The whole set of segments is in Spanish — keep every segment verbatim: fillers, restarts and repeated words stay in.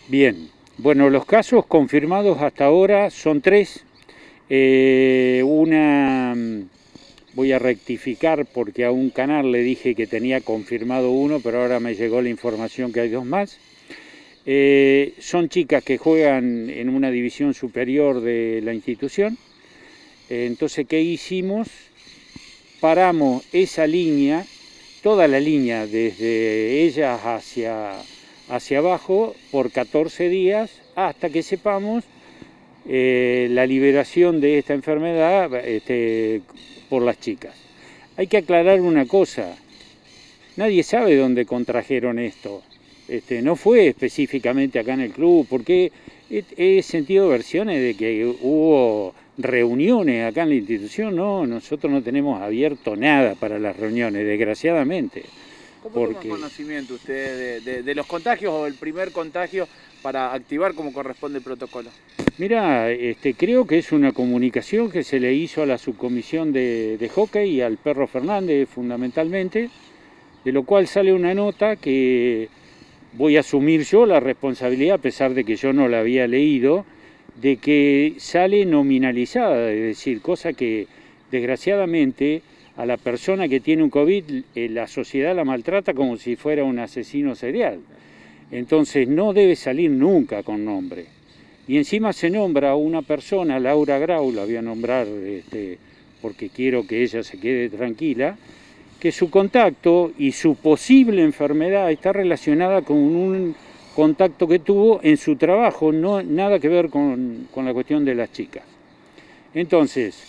Bien, bueno, los casos confirmados hasta ahora son tres. Eh, una, voy a rectificar porque a un canal le dije que tenía confirmado uno, pero ahora me llegó la información que hay dos más. Eh, son chicas que juegan en una división superior de la institución. Eh, entonces, ¿qué hicimos? Paramos esa línea, toda la línea, desde ellas hacia, hacia abajo, por catorce días, hasta que sepamos eh, la liberación de esta enfermedad este, por las chicas. Hay que aclarar una cosa, nadie sabe dónde contrajeron esto. Este, no fue específicamente acá en el club, porque he, he sentido versiones de que hubo reuniones acá en la institución. No, nosotros no tenemos abierto nada para las reuniones, desgraciadamente. ¿Cómo porque... toma conocimiento usted de, de, de los contagios o el primer contagio para activar como corresponde el protocolo? Mira, este, creo que es una comunicación que se le hizo a la subcomisión de, de hockey y al Perro Fernández fundamentalmente, de lo cual sale una nota que voy a asumir yo la responsabilidad, a pesar de que yo no la había leído, de que sale nominalizada, es decir, cosa que desgraciadamente a la persona que tiene un COVID eh, la sociedad la maltrata como si fuera un asesino serial. Entonces no debe salir nunca con nombre. Y encima se nombra a una persona, Laura Grau, la voy a nombrar este, porque quiero que ella se quede tranquila, que su contacto y su posible enfermedad está relacionada con un contacto que tuvo en su trabajo, no nada que ver con, con la cuestión de las chicas. Entonces,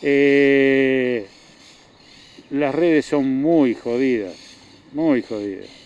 eh, las redes son muy jodidas, muy jodidas.